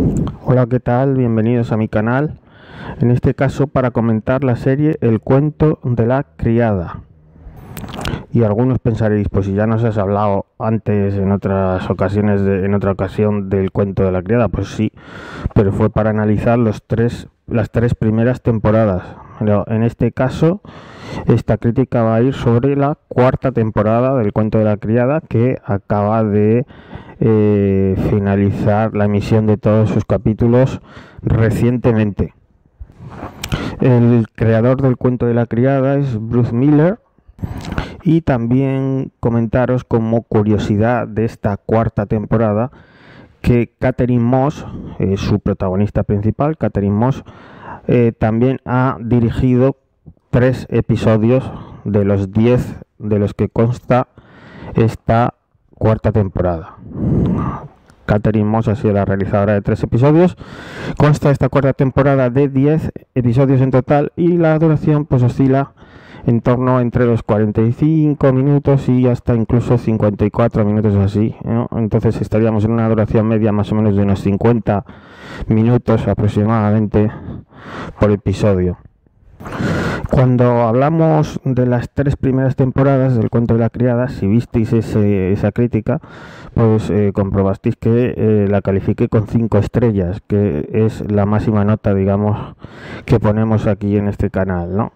Hola, ¿qué tal? Bienvenidos a mi canal. En este caso para comentar la serie El cuento de la criada. Y algunos pensaréis, pues si ya nos has hablado antes en otras ocasiones, en otra ocasión del cuento de la criada, pues sí, pero fue para analizar las tres primeras temporadas. Pero en este caso, esta crítica va a ir sobre la cuarta temporada del cuento de la criada, que acaba de finalizar la emisión de todos sus capítulos recientemente. El creador del cuento de la criada es Bruce Miller. Y también comentaros como curiosidad de esta cuarta temporada que Catherine Moss, su protagonista principal, Catherine Moss, también ha dirigido 3 episodios de los 10 de los que consta esta cuarta temporada. Catherine Moss ha sido la realizadora de 3 episodios. Consta esta cuarta temporada de 10 episodios en total y la duración pues oscila en torno entre los 45 minutos y hasta incluso 54 minutos así, ¿no? Entonces estaríamos en una duración media más o menos de unos 50 minutos aproximadamente por episodio. Cuando hablamos de las 3 primeras temporadas del cuento de la criada, si visteis esa crítica, pues comprobasteis que la califiqué con 5 estrellas, que es la máxima nota, digamos, que ponemos aquí en este canal, ¿no?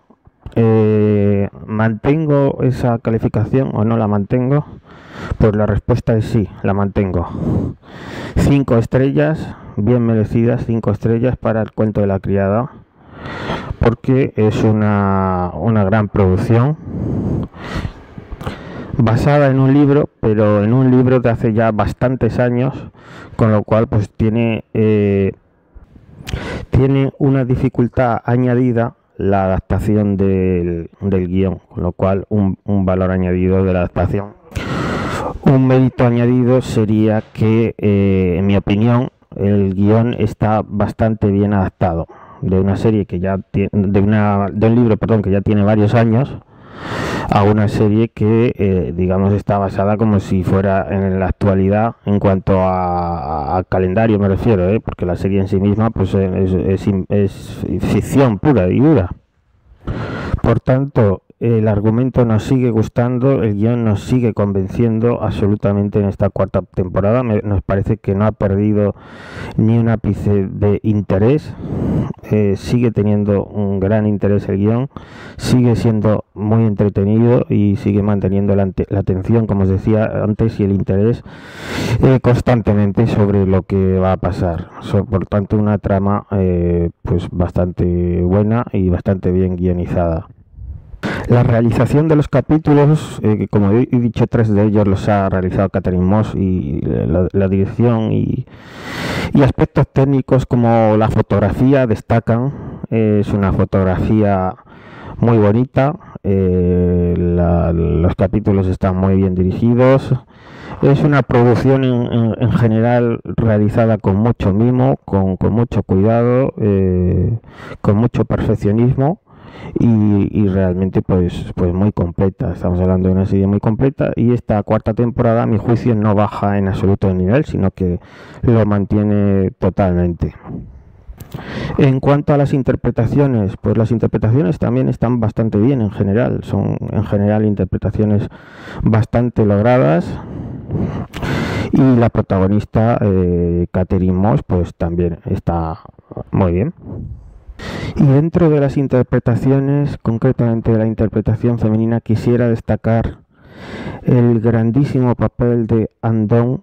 ¿Mantengo esa calificación o no la mantengo? Pues la respuesta es sí, la mantengo. 5 estrellas, bien merecidas, 5 estrellas para el cuento de la criada, porque es una gran producción basada en un libro, pero en un libro de hace ya bastantes años, con lo cual pues tiene una dificultad añadida la adaptación del guión, con lo cual un valor añadido de la adaptación. Un mérito añadido sería que, en mi opinión, el guión está bastante bien adaptado de una serie que ya tiene, de un libro, perdón, que ya tiene varios años, a una serie que digamos está basada como si fuera en la actualidad en cuanto a calendario me refiero, porque la serie en sí misma pues es ficción pura y dura. Por tanto, el argumento nos sigue gustando, el guión nos sigue convenciendo absolutamente en esta cuarta temporada. Nos parece que no ha perdido ni un ápice de interés, sigue teniendo un gran interés el guión, sigue siendo muy entretenido y sigue manteniendo la atención, como os decía antes, y el interés constantemente sobre lo que va a pasar. Por tanto, una trama pues bastante buena y bastante bien guionizada. La realización de los capítulos, como he dicho, 3 de ellos los ha realizado Catherine Moss, y la dirección y aspectos técnicos como la fotografía destacan. Es una fotografía muy bonita, los capítulos están muy bien dirigidos. Es una producción en general realizada con mucho mimo, con mucho cuidado, con mucho perfeccionismo. Y realmente pues muy completa. Estamos hablando de una serie muy completa, y esta cuarta temporada a mi juicio no baja en absoluto el nivel, sino que lo mantiene totalmente. En cuanto a las interpretaciones, pues las interpretaciones también están bastante bien en general, son en general interpretaciones bastante logradas, y la protagonista Catherine Moss pues también está muy bien. Y dentro de las interpretaciones, concretamente de la interpretación femenina, quisiera destacar el grandísimo papel de Anne Down.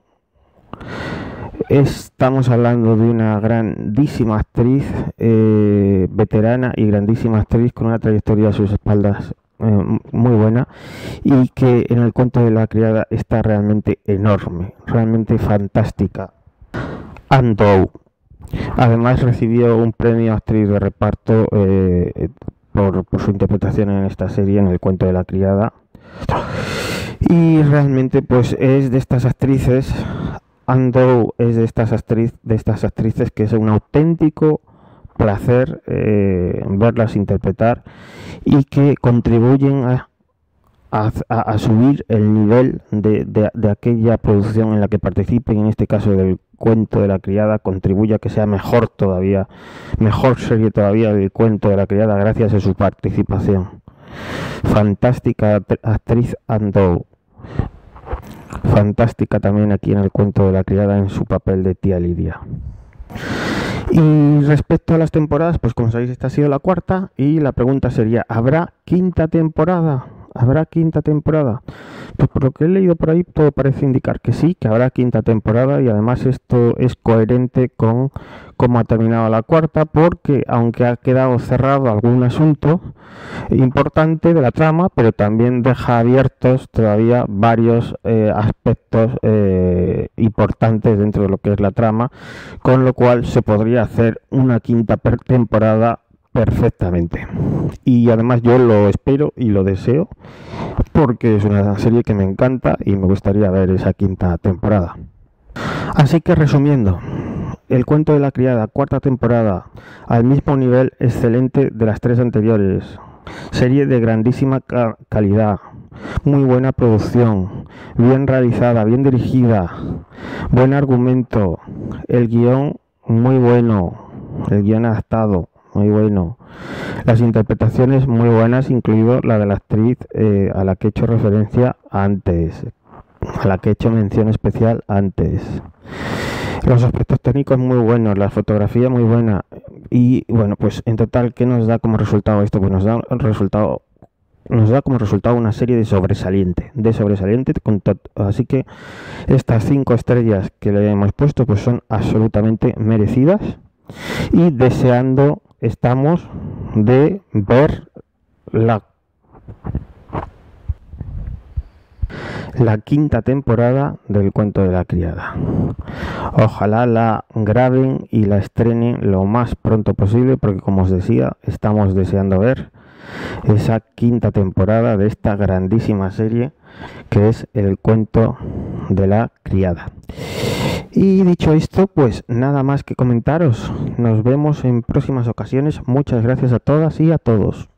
Estamos hablando de una grandísima actriz, veterana y grandísima actriz con una trayectoria a sus espaldas muy buena, y que en el cuento de la criada está realmente enorme, realmente fantástica. Anne Down. Además recibió un premio actriz de reparto por su interpretación en esta serie, en el cuento de la criada. Y realmente pues es de estas actrices, Anne Down es de estas actrices que es un auténtico placer verlas interpretar, y que contribuyen a subir el nivel de aquella producción en la que participen, en este caso del cuento de la criada contribuye a que sea mejor todavía, mejor serie todavía del cuento de la criada gracias a su participación. Fantástica actriz Andoh. Fantástica también aquí en el cuento de la criada en su papel de tía Lidia. Y respecto a las temporadas, pues como sabéis, esta ha sido la cuarta y la pregunta sería, ¿habrá quinta temporada? ¿Habrá quinta temporada? Pues por lo que he leído por ahí todo parece indicar que sí, que habrá quinta temporada, y además esto es coherente con cómo ha terminado la cuarta, porque aunque ha quedado cerrado algún asunto importante de la trama, pero también deja abiertos todavía varios aspectos importantes dentro de lo que es la trama, con lo cual se podría hacer una quinta temporada perfectamente. Y además yo lo espero y lo deseo, porque es una serie que me encanta y me gustaría ver esa quinta temporada. Así que resumiendo, El cuento de la criada, cuarta temporada, al mismo nivel excelente de las tres anteriores. Serie de grandísima calidad, muy buena producción, bien realizada, bien dirigida, buen argumento, el guión muy bueno, el guión adaptado, muy bueno, las interpretaciones muy buenas, incluido la de la actriz a la que he hecho referencia antes, a la que he hecho mención especial antes. Los aspectos técnicos muy buenos, la fotografía muy buena, y bueno, pues en total, ¿qué nos da como resultado esto? Pues nos da como resultado una serie de sobresaliente, así que estas 5 estrellas que le hemos puesto pues son absolutamente merecidas, y deseando estamos de ver la quinta temporada del cuento de la criada. Ojalá la graben y la estrenen lo más pronto posible, porque como os decía, estamos deseando ver esa quinta temporada de esta grandísima serie que es el cuento de la criada. Y dicho esto, pues nada más que comentaros. Nos vemos en próximas ocasiones. Muchas gracias a todas y a todos.